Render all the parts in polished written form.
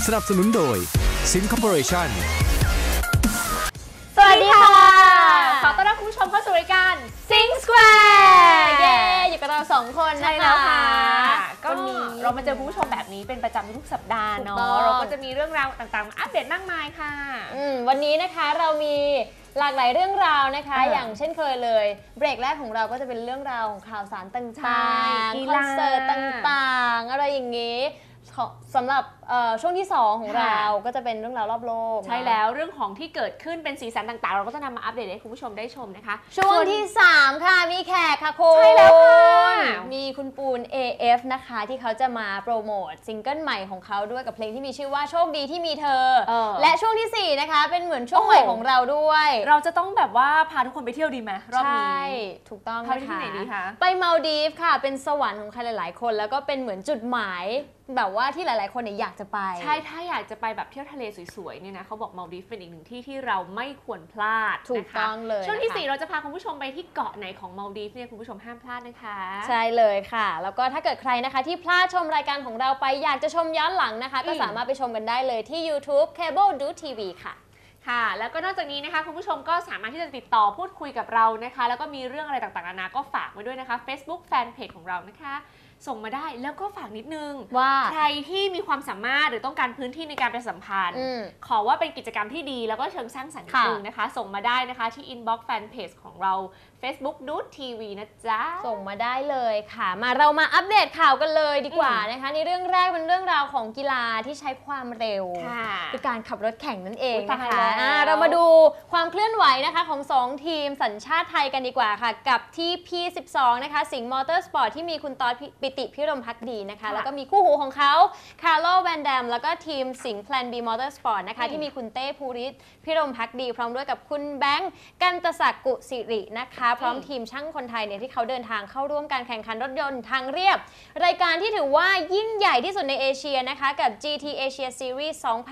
สนับสนุนโดยซิงคอร์ปอเรชั่นสวัสดีค่ะขอต้อนรับคุณผู้ชมเข้าสู่รายการ Sing Square เย้อยู่กับเรา2คนนะคะแล้วค่ะก็เรามาเจอคุณผู้ชมแบบนี้เป็นประจำทุกสัปดาห์เนาะเราก็จะมีเรื่องราวต่างๆมาอัปเดตมากมายค่ะวันนี้นะคะเรามีหลากหลายเรื่องราวนะคะอย่างเช่นเคยเลยเบรกแรกของเราก็จะเป็นเรื่องราวของข่าวสารต่างๆคอนเสิร์ตต่างๆอะไรอย่างนี้สำหรับช่วงที่2ของเราก็จะเป็นเรื่องราวรอบโลกใช่แล้วเรื่องของที่เกิดขึ้นเป็นสีสันต่างๆเราก็จะนำมาอัปเดตให้คุณผู้ชมได้ชมนะคะช่วงที่3ค่ะมีแขกค่ะคุณใช่แล้วค่ะมีคุณปูน AF นะคะที่เขาจะมาโปรโมทซิงเกิลใหม่ของเขาด้วยกับเพลงที่มีชื่อว่าโชคดีที่มีเธอและช่วงที่4นะคะเป็นเหมือนช่วงใหม่ของเราด้วยเราจะต้องแบบว่าพาทุกคนไปเที่ยวดีไหมรอบนี้ใช่ถูกต้องนะคะไปที่ไหนดีคะไปมาลดีฟค่ะเป็นสวรรค์ของใครหลายๆคนแล้วก็เป็นเหมือนจุดหมายแบบว่าที่หลายๆคนเนี่ยอยากจะไปใช่ถ้าอยากจะไปแบบเที่ยวทะเลสวยๆเนี่ยนะเขาบอกมาลดีฟเป็นอีกหนึ่งที่ที่เราไม่ควรพลาดถูกต้องเลยช่วงที่4เราจะพาคุณผู้ชมไปที่เกาะไหนของมาลดีฟเนี่ยคุณผู้ชมห้ามพลาดนะคะใช่เลยค่ะแล้วก็ถ้าเกิดใครนะคะที่พลาดชมรายการของเราไปอยากจะชมย้อนหลังนะคะก็สามารถไปชมกันได้เลยที่ YouTube Cable Do TV ค่ะค่ะแล้วก็นอกจากนี้นะคะคุณผู้ชมก็สามารถที่จะติดต่อพูดคุยกับเรานะคะแล้วก็มีเรื่องอะไรต่างๆนานาก็ฝากไว้ด้วยนะคะ Facebook Fanpage ของเรานะคะส่งมาได้แล้วก็ฝากนิดนึงว่าใครที่มีความสามารถหรือต้องการพื้นที่ในการประชาสัมพันธ์ขอว่าเป็นกิจกรรมที่ดีแล้วก็เชิงสร้างสรรค์นิดนึงนะคะส่งมาได้นะคะที่ inbox fanpage ของเรา Facebook Do TV นะจ๊ะส่งมาได้เลยค่ะมาเรามาอัปเดตข่าวกันเลยดีกว่านะคะในเรื่องแรกเป็นเรื่องราวของกีฬาที่ใช้ความเร็วคือการขับรถแข่งนั่นเองนะคะเรามาดูความเคลื่อนไหวนะคะของ2ทีมสัญชาติไทยกันดีกว่าค่ะกับที่ P12 นะคะสิงห์มอเตอร์สปอร์ตที่มีคุณต๊อดปิติพิรมภักดีนะคะแล้วก็มีคู่หูของเขาคาร์โลแวนแดมแล้วก็ทีมสิงห์แพลนบีมอเตอร์สปอร์ตนะคะที่มีคุณเต้ภูริศพิรมภักดีพร้อมด้วยกับคุณแบงค์กันตศักดิ์กุสิรินะคะพร้อมทีมช่างคนไทยเนี่ยที่เขาเดินทางเข้าร่วมการแข่งขันรถยนต์ทางเรียบรายการที่ถือว่ายิ่งใหญ่ที่สุดในเอเชียนะคะกับ GT Asia Series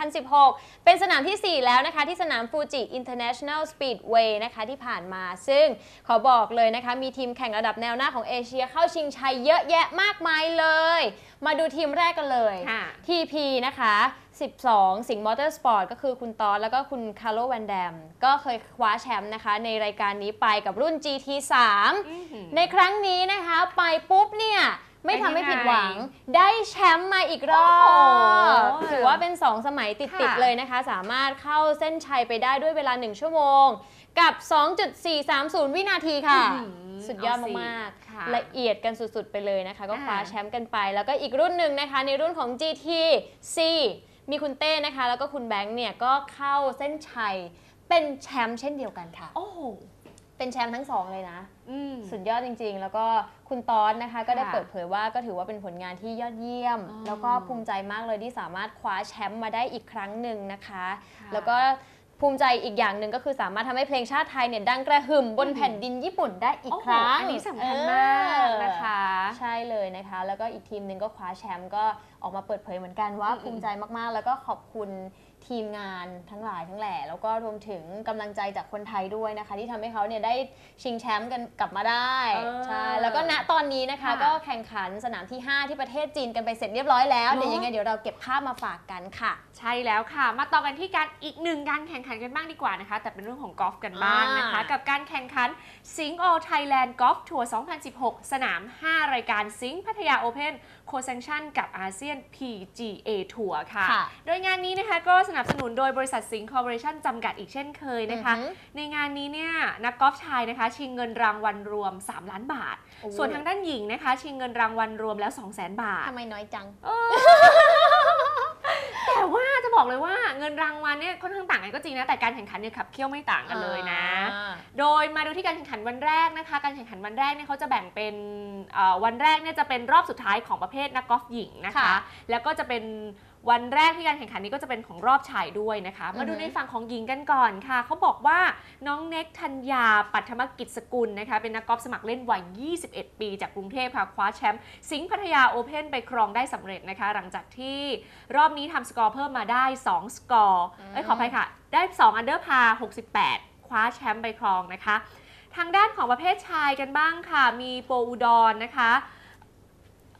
2016 เป็นสนามที่ 4 แล้วนะคะที่สนามฟูจิ International Speedway นะคะที่ผ่านมาซึ่งขอบอกเลยนะคะมีทีมแข่งระดับแนวหน้าของเอเชียเข้าชิงชัยเยอะแยะมากมายเลยมาดูทีมแรกกันเลย TP นะคะ12สิงห์มอเตอร์สปอร์ตก็คือคุณต๊อดแล้วก็คุณคาร์โลแวนแดมก็เคยคว้าแชมป์นะคะในรายการนี้ไปกับรุ่น GT3 ในครั้งนี้นะคะไปปุ๊บเนี่ยไม่ทำให้ผิดหวังได้แชมป์มาอีกรอบถือว่าเป็น2สมัยติดๆเลยนะคะสามารถเข้าเส้นชัยไปได้ด้วยเวลา1ชั่วโมงกับ 2.430 วินาทีค่ะสุดยอดมากๆละเอียดกันสุดๆไปเลยนะคะก็คว้าแชมป์กันไปแล้วก็อีกรุ่นหนึ่งนะคะในรุ่นของ GTC มีคุณเต้นะคะแล้วก็คุณแบงค์เนี่ยก็เข้าเส้นชัยเป็นแชมป์เช่นเดียวกันค่ะโอ้โหเป็นแชมป์ทั้ง2เลยนะสุดยอดจริงๆแล้วก็คุณต๊อดนะคะก็ได้เปิดเผยว่าก็ถือว่าเป็นผลงานที่ยอดเยี่ยมแล้วก็ภูมิใจมากเลยที่สามารถคว้าแชมป์มาได้อีกครั้งหนึ่งนะคะแล้วก็ภูมิใจอีกอย่างหนึ่งก็คือสามารถทำให้เพลงชาติไทยเนี่ยดังกระหึ่มบนแผ่นดินญี่ปุ่นได้อีกครั้งอันนี้สำคัญมากนะคะใช่เลยนะคะแล้วก็อีกทีมหนึ่งก็คว้าแชมป์ก็ออกมาเปิดเผยเหมือนกันว่าภูมิใจมากๆแล้วก็ขอบคุณทีมงานทั้งหลายทั้งแหล่แล้วก็รวมถึงกำลังใจจากคนไทยด้วยนะคะที่ทำให้เขาเนี่ยได้ชิงแชมป์กันกลับมาได้ใช่แล้วก็ณตอนนี้นะคะก็แข่งขันสนามที่5ที่ประเทศจีนกันไปเสร็จเรียบร้อยแล้วเดี๋ยวยังไงเดี๋ยวเราเก็บภาพมาฝากกันค่ะใช่แล้วค่ะมาต่อกันที่อีกหนึ่งการแข่งขันกันบ้างดีกว่านะคะแต่เป็นเรื่องของกอล์ฟกันบ้างนะคะกับการแข่งขันสิงห์ All Thailand Golf Tour 2016 สนาม 5 รายการสิงห์พัทยา Open โคแซงชั่นกับอาเซียน PGA Tour ค่ะโดยงานนี้นะคะก็สนับสนุนโดยบริษัทสิงห์คอร์ปอเรชั่นจำกัดอีกเช่นเคยนะคะในงานนี้เนี่ยนักกอล์ฟชายนะคะชิงเงินรางวัลรวม3 ล้านบาทส่วนทางด้านหญิงนะคะชิงเงินรางวัลรวมแล้ว 200,000 บาททำไมน้อยจังแต่ว่าจะบอกเลยว่าเงินรางวัลเนี่ยค่อนข้างต่างกันก็จริงนะแต่การแข่งขันเนี่ยขับเคี่ยวไม่ต่างกันเลยนะโดยมาดูที่การแข่งขันวันแรกนะคะการแข่งขันวันแรกเนี่ยเขาจะแบ่งเป็นวันแรกเนี่ยจะเป็นรอบสุดท้ายของประเภทนักกอล์ฟหญิงนะคะแล้วก็จะเป็นวันแรกที่การแข่งขันนี้ก็จะเป็นของรอบชายด้วยนะคะมาดูในฝั่งของหญิงกันก่อนค่ะเขาบอกว่าน้องเน็กธัญญาปัทมกิจสกุลนะคะเป็นนักกอล์ฟสมัครเล่นวัย21 ปีจากกรุงเทพค่ะคว้าแชมป์สิงห์พัทยาโอเพ่นไปครองได้สำเร็จนะคะหลังจากที่รอบนี้ทำสกอร์เพิ่มมาได้2สกอร์ขออภัยค่ะได้2อันเดอร์พาร์68คว้าแชมป์ไปครองนะคะทางด้านของประเภทชายกันบ้างค่ะมีโปอุดรนะคะ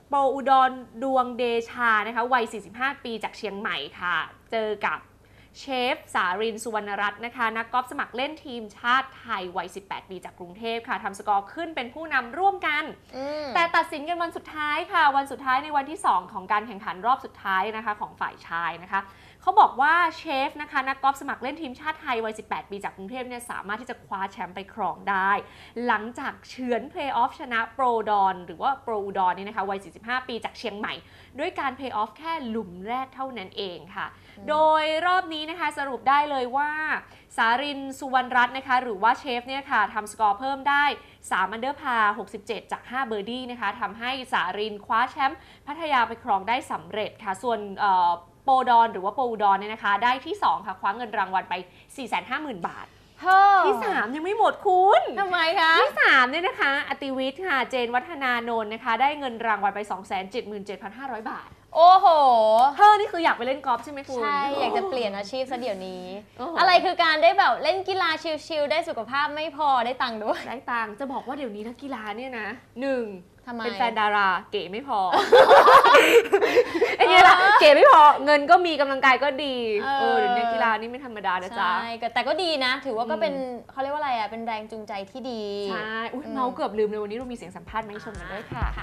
โปรอุดรดวงเดชานะคะวัย 45 ปีจากเชียงใหม่ค่ะเจอกับเชฟสารินสุวรรณรัตน์นะคะนักกอล์ฟสมัครเล่นทีมชาติไทยวัย 18 ปีจากกรุงเทพค่ะทำสกอร์ขึ้นเป็นผู้นำร่วมกันแต่ตัดสินกันวันสุดท้ายค่ะวันสุดท้ายในวันที่ 2 ของการแข่งขันรอบสุดท้ายนะคะของฝ่ายชายนะคะเขาบอกว่าเชฟนะคะนักกอล์ฟสมัครเล่นทีมชาติไทยวัย 18 ปีจากกรุงเทพเนี่ยสามารถที่จะคว้าแชมป์ไปครองได้หลังจากเฉือนเพลย์ออฟชนะโปรดอนหรือว่าโปรอุดรนี่นะคะวัย 45 ปีจากเชียงใหม่ด้วยการเพลย์ออฟแค่หลุมแรกเท่านั้นเองค่ะโดยรอบนี้นะคะสรุปได้เลยว่าสารินสุวรรณรัตน์นะคะหรือว่าเชฟเนี่ยค่ะทำสกอร์เพิ่มได้3อันเดอร์พาร์67จาก5เบอร์ดี้นะคะทำให้สารินคว้าแชมป์พัทยาไปครองได้สำเร็จค่ะส่วนโปรดอนหรือว่าโปรอุดรเนี่ยนะคะได้ที่2ค่ะคว้าเงินรางวัลไป 450,000 บาทที่ 3 ยังไม่หมดคุณทำไมคะที่ 3เนี่ยนะคะอติวิทย์ค่ะเจนวัฒนานนท์นะคะได้เงินรางวัลไป 277,500 บาทโอ้โหนี่คืออยากไปเล่นกอล์ฟใช่ไหมคุณใช่อยากจะเปลี่ยนอาชีพซะเดี๋ยวนี้อะไรคือการได้แบบเล่นกีฬาชิลๆได้สุขภาพไม่พอได้ตังค์ด้วยได้ตังค์จะบอกว่าเดี๋ยวนี้นักกีฬาเนี่ยนะ1เป็นแฟนดาราเก๋ไม่พอไอ้เงี้ยล่ะเก๋ไม่พอเงินก็มีกำลังกายก็ดีเดี๋ยวนี้กีฬานี่ไม่ธรรมดานะจ๊ะใช่แต่ก็ดีนะถือว่าก็เป็นเขาเรียกว่าอะไรเป็นแรงจูงใจที่ดีใช่เมาเกือบลืมเลยวันนี้เรามีเสียงสัมภาษณ์มาให้ชมกันด้วยค่ะ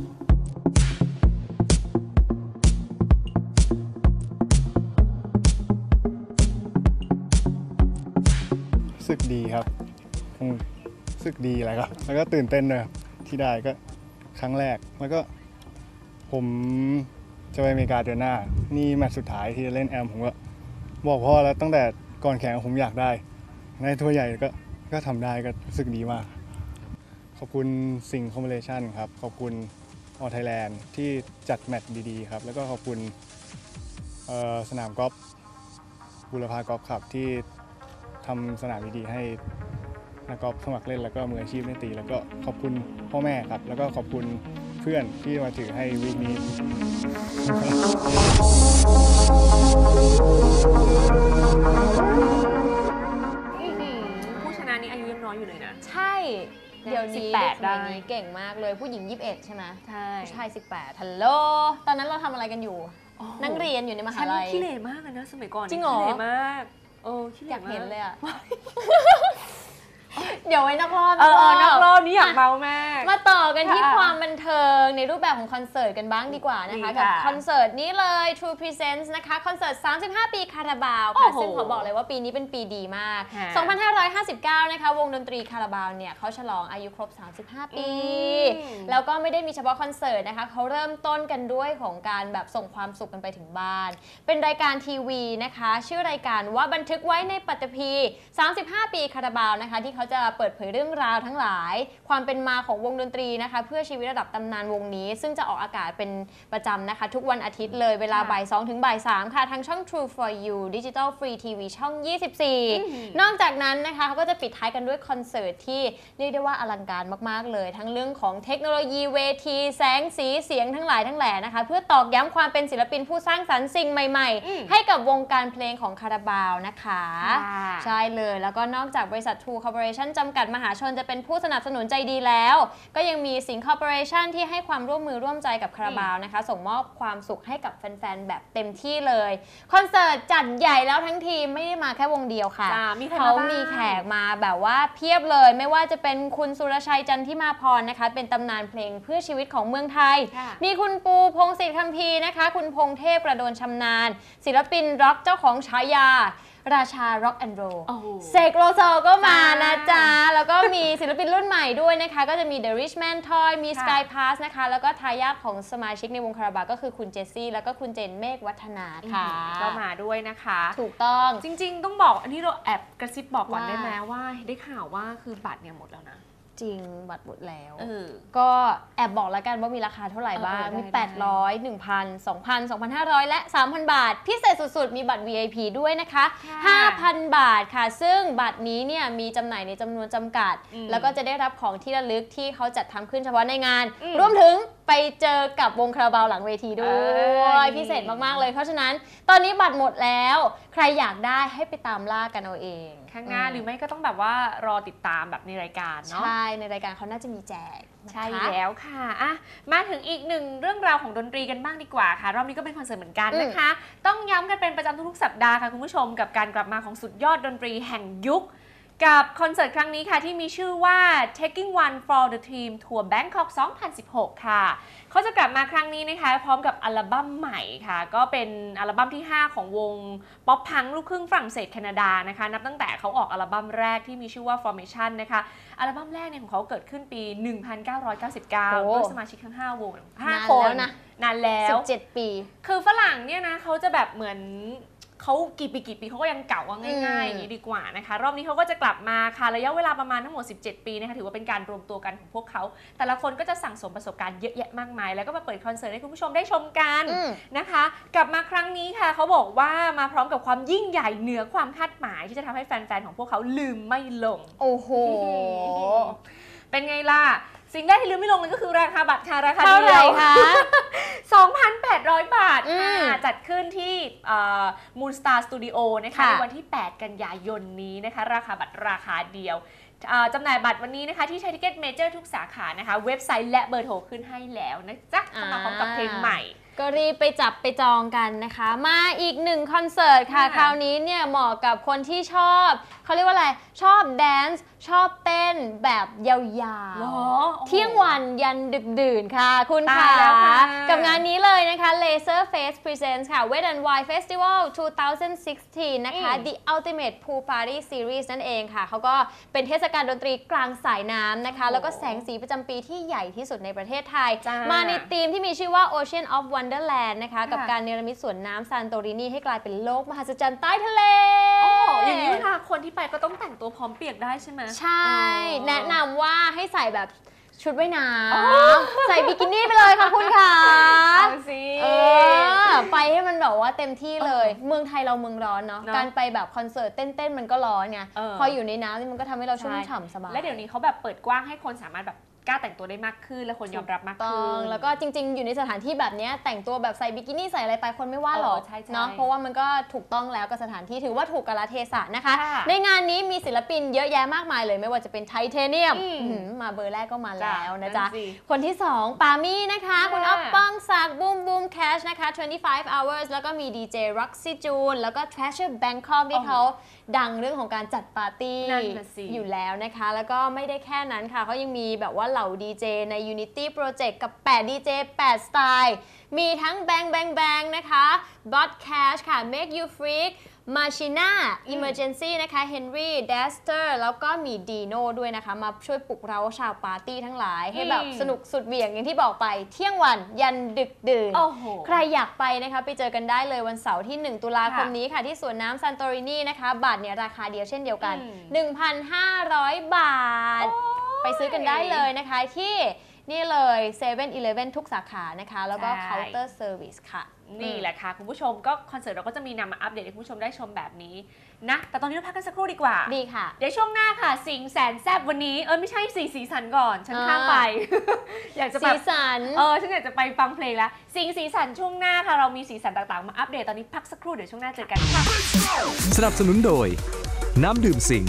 รู้สึกดีครับรู้สึกดีอะไรครับแล้วก็ตื่นเต้นเลยที่ได้ก็ครั้งแรกแล้วก็ผมจะไปอเมริกาเดือนหน้านี่แมตช์สุดท้ายที่จะเล่นแอมผมก็บอกพ่อแล้วตั้งแต่ก่อนแข่งผมอยากได้ในทัวร์ใหญ่ก็ทำได้ก็รู้สึกดีมากขอบคุณสิงห์คอมบิเนชั่นครับขอบคุณออไทยแลนด์ที่จัดแมตช์ดีๆครับแล้วก็ขอบคุณสนามกอล์ฟบุรพากอล์ฟคลับที่ทำสนามดีๆให้นักกอล์ฟสมัครเล่นแล้วก็มืออาชีพเล่นตีแล้วก็ขอบคุณพ่อแม่ครับแล้วก็ขอบคุณเพื่อนที่มาถือให้วีคนี้ผู้ชนะนี้อายุยังน้อยอยู่เลยนะใช่เดี๋ยวนี้18ได้เก่งมากเลยผู้หญิง21ใช่ไหมใช่ผู้ชาย18ฮัลโหลตอนนั้นเราทำอะไรกันอยู่นั่งเรียนอยู่ในมหาลัยขี้เหร่มากเลยนะสมัยก่อนจริงเหรอขี้เหร่มากขี้เหร่อยากเห็นเลยอ่ะเดี๋ยวไว้นักรอบนักรอบนี้อยากเมาแม่มาต่อกันที่ความบันเทิงในรูปแบบของคอนเสิร์ตกันบ้างดีกว่านะคะกับคอนเสิร์ตนี้เลย True Presents นะคะคอนเสิร์ต35 ปีคาราบาวค่ะซึ่งขอบอกเลยว่าปีนี้เป็นปีดีมาก2559นะคะวงดนตรีคาราบาวเนี่ยเขาฉลองอายุครบ35ปีแล้วก็ไม่ได้มีเฉพาะคอนเสิร์ตนะคะเขาเริ่มต้นกันด้วยของการแบบส่งความสุขกันไปถึงบ้านเป็นรายการทีวีนะคะชื่อรายการว่าบันทึกไว้ในปัตตภี35 ปีคาราบาวนะคะที่เขาจะเปิดเผยเรื่องราวทั้งหลายความเป็นมาของวงดนตรีนะคะเพื่อชีวิตระดับตำนานวงนี้ซึ่งจะออกอากาศเป็นประจำนะคะทุกวันอาทิตย์เลยเวลาบ่าย 2 ถึงบ่าย 3 ค่ะทางช่อง True for You Digital Free TV ช่อง 24 นอกจากนั้นนะคะเขาก็จะปิดท้ายกันด้วยคอนเสิร์ตที่เรียกได้ว่าอลังการมากๆเลยทั้งเรื่องของเทคโนโลยีเวทีแสงสีเสียงทั้งหลายทั้งแหล่นะคะเพื่อตอกย้ำความเป็นศิลปินผู้สร้างสรรค์สิ่งใหม่ๆให้กับวงการเพลงของคาราบาวนะคะใช่เลยแล้วก็นอกจากบริษัท True Corporation จำกัดมหาชนจะเป็นผู้สนับสนุนใจดีแล้วก็ยังมีสิงห์คอร์ปอเรชั่นที่ให้ความร่วมมือร่วมใจกับคาราบาวนะคะส่งมอบความสุขให้กับแฟนๆแบบเต็มที่เลยคอนเสิร์ตจัดใหญ่แล้วทั้งทีไม่ได้มาแค่วงเดียวค่ะเขามีแขกมาแบบว่าเพียบเลยไม่ว่าจะเป็นคุณสุรชัยจันทิมาพรนะคะเป็นตำนานเพลงเพื่อชีวิตของเมืองไทยมีคุณปูพงศิษฐ์คัมภีร์นะคะคุณพงเทพประโดนชำนาญศิลปินร็อกเจ้าของฉายาราชาร็อกแอนด์โรลเสกโลโซก็มานะจ๊ะแล้วก็มีศิลปินรุ่นใหม่ด้วยนะคะก็จะมี The Richman Toy มี Sky Pass นะคะแล้วก็ทายาทของสมาชิกในวงคาราบาวก็คือคุณเจสซี่แล้วก็คุณเจนเมฆวัฒนาค่ะก็มาด้วยนะคะถูกต้องจริงๆต้องบอกอันนี้เราแอบกระซิบบอกก่อนได้ไหมว่าได้ข่าวว่าคือบัตรเนี่ยหมดแล้วนะจริงบัตรหมดแล้วก็แอบบอกแล้วกันว่ามีราคาเท่าไหร่บ้างมี800 1,000 2,000 2,500 และ 3,000 บาทพิเศษสุดๆมีบัตร VIP ด้วยนะคะ 5,000 บาทค่ะซึ่งบัตรนี้เนี่ยมีจำหน่ายในจำนวนจำกัดแล้วก็จะได้รับของที่ระลึกที่เขาจัดทำขึ้นเฉพาะในงานรวมถึงไปเจอกับวงคาราบาวหลังเวทีด้วยพิเศษมากๆเลยเพราะฉะนั้นตอนนี้บัตรหมดแล้วใครอยากได้ให้ไปตามล่ากันเอาเองข้างหน้าหรือไม่ก็ต้องแบบว่ารอติดตามแบบในรายการเนาะใช่ในรายการเขาน่าจะมีแจกใช่แล้วค่ะอ่ะมาถึงอีกหนึ่งเรื่องราวของดนตรีกันบ้างดีกว่าค่ะรอบนี้ก็เป็นคอนเสิร์ตเหมือนกันนะคะต้องย้ำกันเป็นประจำทุกๆสัปดาห์ค่ะคุณผู้ชมกับการกลับมาของสุดยอดดนตรีแห่งยุคกับคอนเสิร์ตครั้งนี้ค่ะที่มีชื่อว่า Taking One for the Team Tour Bangkok 2016 ค่ะเขาจะกลับมาครั้งนี้นะคะพร้อมกับอัลบั้มใหม่ค่ะก็เป็นอัลบั้มที่ 5 ของวงป๊อปพังลูกครึ่งฝรั่งเศสแคนาดานะคะนับตั้งแต่เขาออกอัลบั้มแรกที่มีชื่อว่า Formation นะคะอัลบั้มแรกเนี่ยของเขาเกิดขึ้นปี 1999 ด้วยสมาชิกทั้ง 5 วง 5 คนนานแล้ว 17 ปีคือฝรั่งเนี่ยนะเขาจะแบบเหมือนเขากี่ปีเขาก็ยังเก่าง่ายๆอย่างนี้ดีกว่านะคะรอบนี้เขาก็จะกลับมาค่ะระยะเวลาประมาณทั้งหมด17 ปีนะคะถือว่าเป็นการรวมตัวกันของพวกเขาแต่ละคนก็จะสั่งสมประสบการณ์เยอะแยะมากมายแล้วก็มาเปิดคอนเสิร์ตให้คุณผู้ชมได้ชมกันนะคะกลับมาครั้งนี้ค่ะเขาบอกว่ามาพร้อมกับความยิ่งใหญ่เหนือความคาดหมายที่จะทำให้แฟนๆของพวกเขาลืมไม่ลงโอ้โหเป็นไงล่ะสิ่งแรกที่ลืมไม่ลงเลยก็คือราคาบัตรค่ะราคาเดียวคะ 2,800 บาทค่ะจัดขึ้นที่Moon Star Studio นะคะในวันที่ 8 กันยายนนี้นะคะราคาบัตรราคาเดียวจำหน่ายบัตรวันนี้นะคะที่ใช้ทิเก็ตเมเจอร์ทุกสาขานะคะเว็บไซต์และเบอร์โทรขึ้นให้แล้วนะจ๊ะมาพร้อมกับเพลงใหม่ก็รีบไปจับไปจองกันนะคะมาอีกหนึ่งคอนเสิร์ตค่ะคราวนี้เนี่ยเหมาะกับคนที่ชอบเขาเรียกว่าอะไรชอบแดนซ์ชอบเต้นแบบยาวๆเที่ยงวันยันดึกดื่นค่ะคุณค่ะกับงานนี้เลยนะคะ Laser Face Presents ค่ะ Wet and Wild Festival 2016 นะคะ The Ultimate Pool Party Series นั่นเองค่ะเขาก็เป็นเทศกาลดนตรีกลางสายน้ำนะคะแล้วก็แสงสีประจำปีที่ใหญ่ที่สุดในประเทศไทยมาในธีมที่มีชื่อว่า Ocean of Wonderland นะคะกับการเนรมิตสวนน้ำซานโตรินีให้กลายเป็นโลกมหัศจรรย์ใต้ทะเลอย่างนี้เวลาคนที่ไปก็ต้องแต่งตัวพร้อมเปียกได้ใช่ไหมใช่แนะนำว่าให้ใส่แบบชุดว่ายน้ำใส่บิกินี่ไปเลยค่ะคุณค่ะไปให้มันแบบว่าเต็มที่เลยเมืองไทยเราเมืองร้อนเนาะการไปแบบคอนเสิร์ตเต้นมันก็ร้อนไงพออยู่ในน้ำนี่มันก็ทำให้เราชุ่มฉ่ำสบายและเดี๋ยวนี้เขาแบบเปิดกว้างให้คนสามารถแบบกล้าแต่งตัวได้มากขึ้นและคนยอมรับมากขึ้นแล้วก็จริงๆอยู่ในสถานที่แบบนี้แต่งตัวแบบใส่บิกินี่ใส่อะไรไปคนไม่ว่าหรอกเนาะเพราะว่ามันก็ถูกต้องแล้วกับสถานที่ถือว่าถูกกาลเทศะนะคะในงานนี้มีศิลปินเยอะแยะมากมายเลยไม่ว่าจะเป็นไทเทเนียมมาเบอร์แรกก็มาแล้วนะจ๊ะคนที่2ปามี่นะคะคุณอ๊อฟป้องศักดิ์บูมบูมแคชนะคะ25 hours แล้วก็มีดีเจร็อกซี่จูนแล้วก็ Treasure Bangkok ที่เขาดังเรื่องของการจัดปาร์ตี้อยู่แล้วนะคะแล้วก็ไม่ได้แค่นั้นค่ะเขายังมีแบบว่าเหล่าดีเจใน Unity Project กับ8 DJ 8 สไตล์มีทั้ง Bang Bang Bang นะคะ Bot Cash ค่ะ Make You Freak Machina Emergency นะคะ Henry Daster แล้วก็มี Dino ด้วยนะคะมาช่วยปลุกเราชาวปาร์ตี้ทั้งหลายให้แบบสนุกสุดเหวี่ยงอย่างที่บอกไปเที่ยงวันยันดึกดื่นใครอยากไปนะคะไปเจอกันได้เลยวันเสาร์ที่1 ตุลาคมนี้ค่ะที่สวนน้ำซันโตรินีนะคะบัตรเนี่ยราคาเดียวเช่นเดียวกัน 1,500 บาทไปซื้อกันได้เลยนะคะที่นี่เลย7-Eleven ทุกสาขานะคะแล้วก็ Counter Service ค่ะนี่แหละค่ะคุณผู้ชมก็คอนเสิร์ตเราก็จะมีนำมาอัปเดตให้คุณผู้ชมได้ชมแบบนี้นะแต่ตอนนี้เราพักกันสักครู่ดีกว่าดีค่ะเดี๋ยวช่วงหน้าค่ะสิงแสนแซบวันนี้ไม่ใช่สีสันก่อนฉันข้ามไป อยากจะสีสันฉันอยากจะไปฟังเพลงแล้วสีสันช่วงหน้าค่ะเรามีสีสันต่างๆมาอัปเดตตอนนี้พักสักครู่เดี๋ยวช่วงหน้าเจอกันค่ะสนับสนุนโดยน้ำดื่มสิง